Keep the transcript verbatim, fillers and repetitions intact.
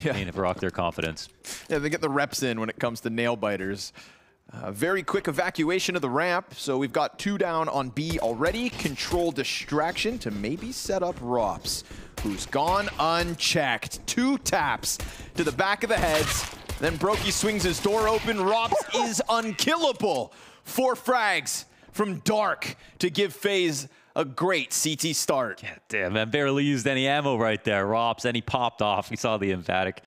Yeah. Need to rock their confidence. Yeah, they get the reps in when it comes to nail biters. Uh, very quick evacuation of the ramp. So we've got two down on B already. Control distraction to maybe set up ropz, who's gone unchecked. Two taps to the back of the heads. Then Brokey swings his door open. ropz is unkillable. Four frags from Dark to give FaZe a great C T start. Yeah, damn, man, barely used any ammo right there. ropz, and he popped off. We saw the emphatic.